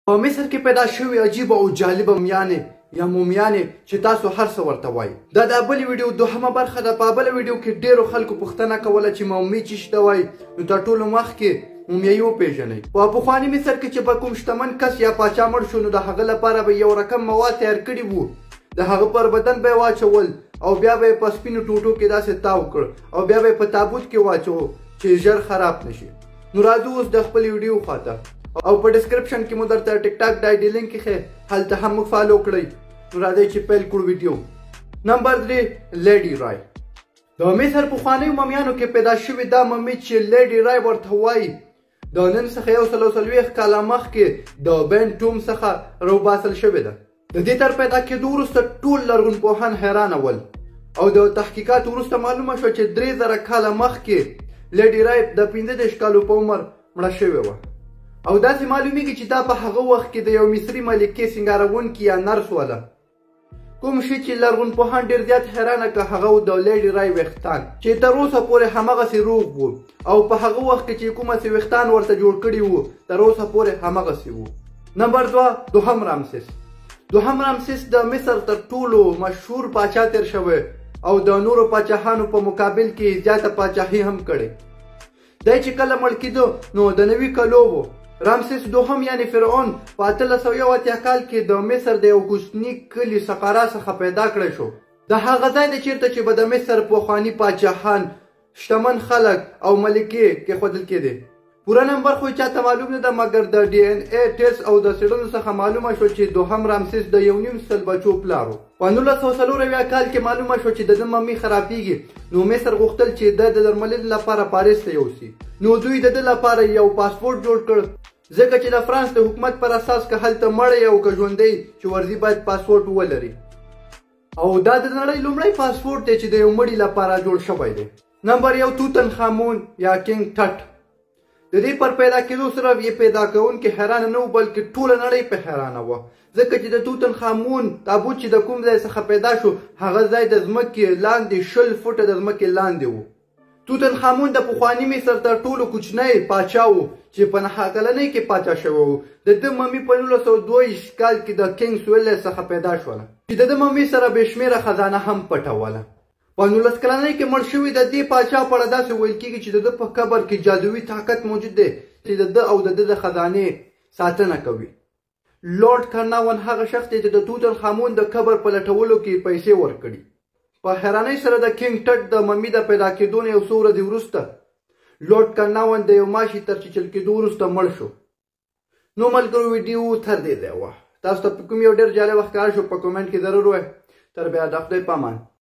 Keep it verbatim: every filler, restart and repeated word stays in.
په مصر کې پیدا شوي عجیبه او جالبه مومیانې یا مومیانې چې تاسو هر څه ورته وایي. دا د بلې ویډیو دوهمه برخه ده. په بله ویډیو کې ډېرو خلکو پوښتنه کوله چې مومي څه شي ته وایي، نو تر ټولو مخکې مومیایي وپېژنئ. په پخواني مصر کې چې به کوم شتمن کس یا پاچا مړ شو، نو د هغه لپاره به یو رقم مواد تیار کړي وو. د هغه پر بدن به یې واچول او بیا به یې په سپینو ټوټو کې داسې تاو کړ او بیا به یې په تابوت کې واچو چې ژر خراب نشي. نو راځو اوس د خپلې ویډیو خواته، او په ډسکرپشن کې مو درته ټیک ټاک د آی ډي لینک ایښی، هلته هم موږ فالو کړئ. نو راځئ چې پیل کړو ویډیو. نمبر درې، لیډي رای. د مصر پخوانیو ممیانو کې پیدا شوې دا ممي چې لیډي رای ورته وایي، د نن څخه یو سل او څلوېښت کاله مخکې د بین ټوم څخه راوباسل شوې ده. د دې تر پیدا کېدو وروسته ټول لرغونپوهان حیرانه ول، او د تحقیقاتو وروسته معلومه شوه چې درې زره کاله مخکې لیډي رای د پنځه دېرش کالو په عمر مړه شوې وه. او داسې معلومیږي چې دا په هغه وخت کې د یو مصري ملکې سینګاروونکي یا نرس وله. کوم شي چې لرغونپوهان ډېر زیات حیرانه که هغه و د لیډي رای ویښتان، چې تر اوسه پورې همغسې روغ وو، او په هغه وخت کې چې کومه څه ویښتان ورته جوړ کړي وو تر اوسه پورې همغسې وو. نمبر دوه، دوهم رامسس. دوهم رامسس د مصر تر ټولو مشهور پاچا تیر شوی او د نورو پاچاهانو په مقابل کې زیاته پاچاهي هم کړې. دی چې کله مړ کېده نو د نوي کلو و. رامسس دوهم یعنی فرعون په اتلس سوه یو اتیا کال کې د مصر د یو کوچني کلي سقارا څخه پیدا کړی شو. د هغه ځای دی چیرته چې به د مصر پخواني پاچاهان، شتمن خلک او ملکې کېښودل کېدې. پوره نمبر خو چاته معلوم نه ده، مګر د ډي ان اے ټیسټ او د څېړنو څخه معلومه شوه چې دوهم رامسس د یو نیم سل بچو پلار و. په نولس سوه څلور اویا کال کې معلومه شوه چې د ده ممي خرابېږي، نو مصر غوښتل چې د د درملنې لپاره پاریس ته یوسي. نو دوی د ده لپاره یو پاسپورټ جوړ کړ، ځکه چې د فرانس د حکومت پر اساس که هلته مړی او که ژوندی چې ورځي باید پاسپورټ ولري. او دا د نړۍ لومړی پاسپورټ دی چې د یو مړي لپاره جوړ شوی دی. نمبر یو، توتن خامون یا کینګ ټټ. د دې پر پیدا کېدو سره یې پیدا کوونکي حیرانه نه و، بلکې ټوله نړۍ په حیرانه وه، ځکه چې د توتن خامون تابوت چې د کوم ځای څخه پیدا شو، هغه ځای د ځمکې لاندې شل فوټه د ځمکې لاندې و. توتن خامون د پخواني مصر تر ټولو کوچنی پاچا و چې په نهه کلنۍ کې پاچا شوی و. د ده ممي په نولس سوه دوه ویشت کال کې د کینګ سویلی څخه پیدا شوله، چې د ده ممي سره بې شمېره خزانه هم پټه وله. په نولس کلنۍ کې مړ شوي د دې پاچا په اړه داسې ویل کېږي چې د ده په قبر کې جادوي طاقت موجود دی چې د ده او د ده د خزانې ساتنه کوي. لارډ کارناون هغه شخص دی چې د توتن خامون د قبر په لټولو کې پیسې ورکړي. په حیرانۍ سره د کینګ ټټ د ممي د پیدا کېدو نه یو څو ورځې وروسته لارډ کارناون د یو ماشي تر چیچل کېدو وروسته مړ شو. نو ملګرو، ویډیو تر دې ځای وه. تاسو ته کوم یو ډېر جالب ښکاره شو په کومنټ کې ضرور ووایئ. تر بیا د خدای په امان.